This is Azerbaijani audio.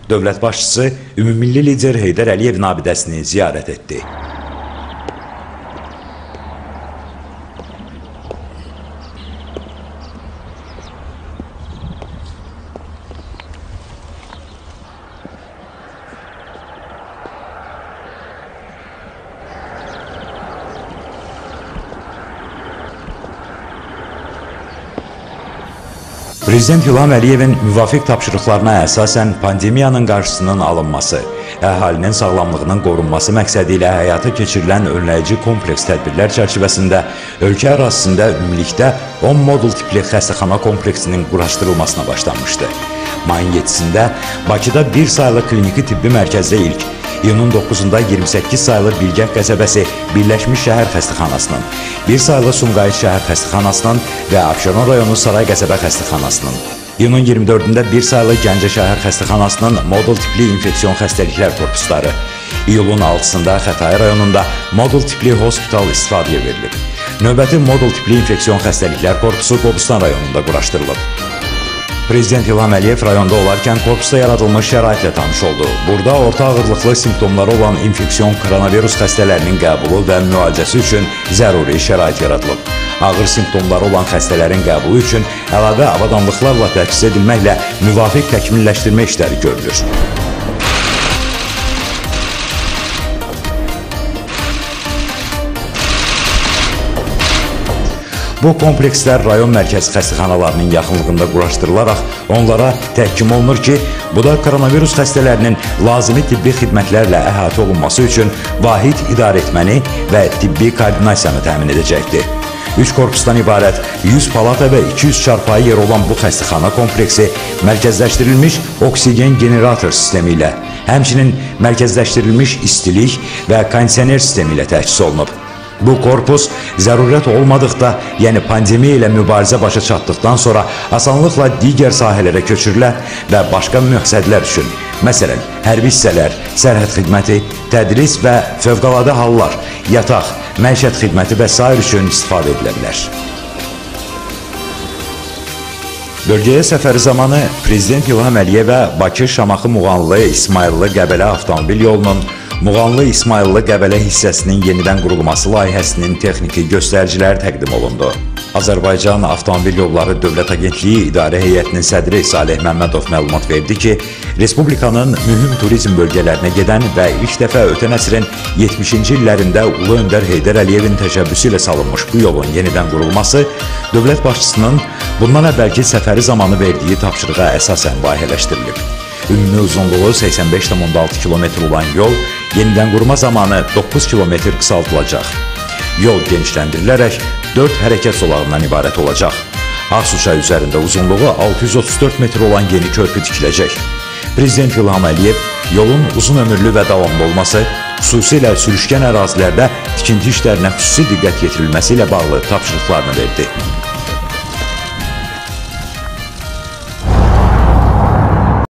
Dövlət başçısı ümummilli lider Heydər Əliyevin abidəsini ziyarət etdi. Prezident İlham Əliyevin müvafiq tapşırıqlarına əsasən pandemiyanın qarşısının alınması, əhalinin sağlamlığının qorunması məqsədi ilə həyata keçirilən önləyici kompleks tədbirlər çərçivəsində ölkə ərazisində ümumilikdə 10 modul tipli xəstəxana kompleksinin quraşdırılmasına başlanmışdı. Mayın 7-sində Bakıda bir sayılı kliniki tibbi mərkəzdə ilk, iyunun 9-da 28 sayılı Bilgəh qəsəbəsi Birləşmiş Şəhər Xəstəxanasının, bir sayılı Sumqayıt Şəhər Xəstəxanasının və Abşeron rayonu Saray qəsəbə xəstəxanasının, iyunun 24-də bir sayılı Gəncə Şəhər Xəstəxanasının modul tipli infeksiyon xəstəliklər korpusları, iyulun 6-sında Xətai rayonunda modul tipli hospital istifadəyə verilib. Növbəti modul tipli infeksiyon xəstəliklər korpusu Qobustan rayonunda quraşdırılıb. Prezident İlham Əliyev rayonda olarkən korpusda yaradılmış şəraitlə tanış oldu. Burada orta ağırlıqlı simptomları olan infeksiyon koronavirus xəstələrinin qəbulu və müalicəsi üçün zəruri şərait yaradılıb. Ağır simptomları olan xəstələrin qəbulu üçün əlavə avadanlıqlarla təchiz edilməklə müvafiq təkmilləşdirmə işləri görülür. Bu komplekslər rayon mərkəzi xəstəxanalarının yaxınlığında quraşdırılaraq onlara təhkim olunur ki, bu da koronavirus xəstələrinin lazımi tibbi xidmətlərlə əhatə olunması üçün vahid idarəetməni və tibbi koordinasiyanı təmin edəcəkdir. 3 korpusdan ibarət 100 palata və 200 çarpayı yer olan bu xəstəxana kompleksi mərkəzləşdirilmiş oksigen generator sistemi ilə, həmçinin mərkəzləşdirilmiş istilik və kondisioner sistemi ilə təchiz olunub. Bu korpus zərurət olmadıqda, yəni pandemiya ilə mübarizə başa çatdıqdan sonra asanlıqla digər sahələrə köçürülə və başqa məqsədlər üçün, məsələn, hərbi hissələr, sərhəd xidməti, tədris və fövqəladə hallar, yataq, məişət xidməti və s. üçün istifadə edilə bilər. Bölgəyə səfəri zamanı Prezident İlham Əliyevə Bakı-Şamaxı Muğanlı İsmayıllı Qəbələ avtomobil yolunun Muğanlı İsmayıllı Qəbələ hissəsinin yenidən qurulması layihəsinin texniki göstəriciləri təqdim olundu. Azərbaycan Avtomobil Yolları Dövlət Agentliyi İdarə Heyətinin sədri Salih Məmmədov məlumat verdi ki, Respublikanın mühüm turizm bölgələrinə gedən və ilk dəfə ötən əsrin 70-ci illərində Ulu Öndər Heydər Əliyevin təşəbbüsü ilə salınmış bu yolun yenidən qurulması dövlət başçısının bundan əvvəlki səfəri zamanı verdiyi tapşırığa əsasən layihələşdirilib. Ümumi uzunluğu 85,6 km olan yol yenidən qurma zamanı 9 km qısaltılacaq. Yol genişləndirilərək 4 hərəkət zolağından ibarət olacaq. Ağsu çayı üzərində uzunluğu 634 metr olan yeni körpü tikiləcək. Prezident İlham Əliyev yolun uzun ömürlü və davamlı olması, xüsusilə sürüşkən ərazilərdə tikinti işlərinə xüsusi diqqət yetirilməsi ilə bağlı tapşırıqlarını verdi.